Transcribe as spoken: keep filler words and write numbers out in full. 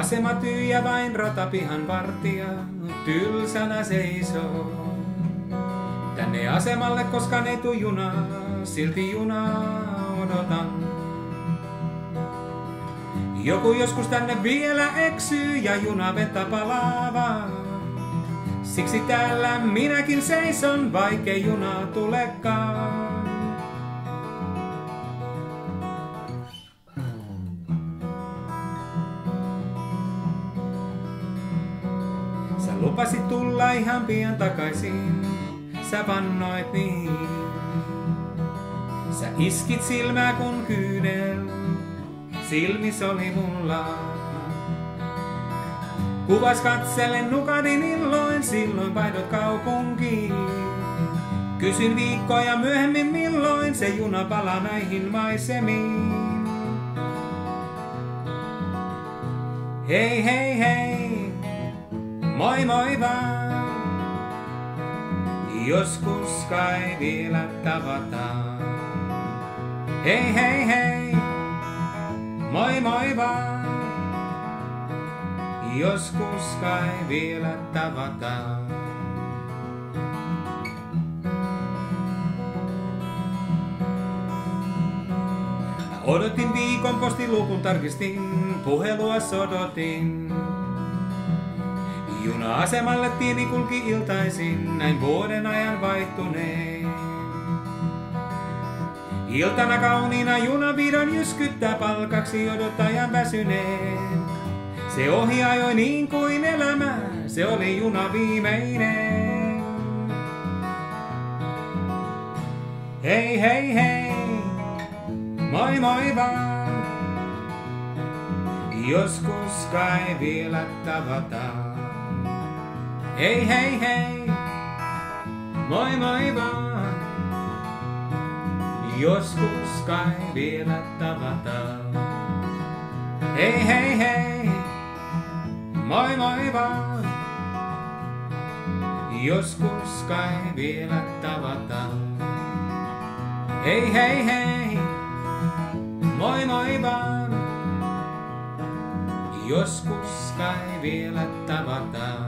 Asema tyhjä, vain ratapihan vartija tylsänä seisoo. Tänne asemalle koskaan ei tuu juna, silti junaa odotan. Joku joskus tänne vielä eksyy ja juna vettä palaavaa. Siksi täällä minäkin seison, vaikkei junaa tulekaan. Sä lupasit tulla ihan pian takaisin, sä vannoit niin. Sä iskit silmää kun kyynel silmis oli mulla. Kuvas katsellen nukadin illoin, silloin vaihdot kaupunkiin. Kysyn viikkoja myöhemmin milloin se juna palaa näihin maisemiin. Hei hei hei, moi moi vaan. Joskus kai vielä tavataan. Hei hei hei, moi moi vaan. Joskus kai vielä tavataan. Mä odotin viikon postilukun tarkistin, puhelua sodotin. Juna-asemalle tieni kulki iltaisin, näin vuoden ajan vaihtuneen. Iltana kauniina juna vihdoin jyskyttää palkaksi odottajan väsyneen. Se ohi ajoi niin kuin elämä, se oli juna viimeinen. Hei hei hei, moi moi vaan. Joskus kai vielä tavataan. Hei hei hei, moi moi vaan. Joskus kai vielä tavataan. Hei hei hei, moi moi vaan. Joskus kai vielä tavataan. Hei hei hei, moi moi vaan. Joskus kai vielä tavataan.